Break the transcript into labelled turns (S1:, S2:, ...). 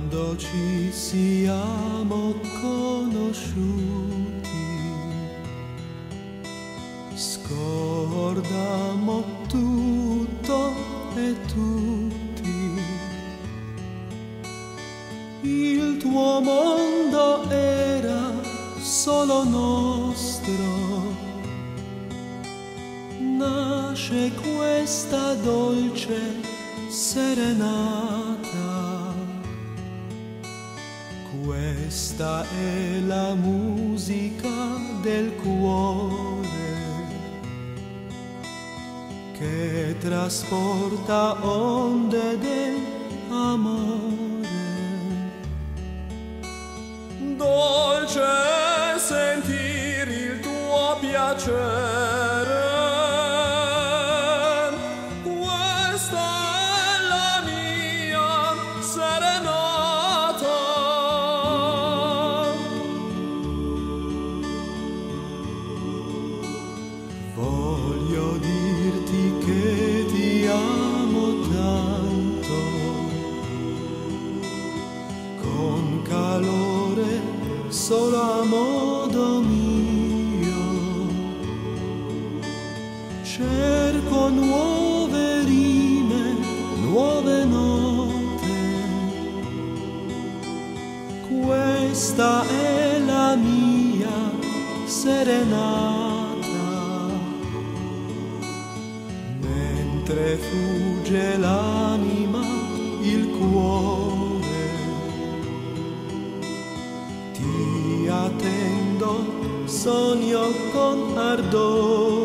S1: Quando ci siamo conosciuti, scordammo tutto e tutti. Il tuo mondo era solo nostro. Nasce questa dolce serenata. Questa è la musica del cuore che trasporta onde d'amore. Dolce sentire il tuo piacere. Questa è la mia serenata. Voglio dirti che ti amo tanto, con calore solo a modo mio. Cerco nuove rime, nuove note. Questa è la mia serenata. Mentre fugge l'anima, il cuore, ti attendo, sogno con ardore.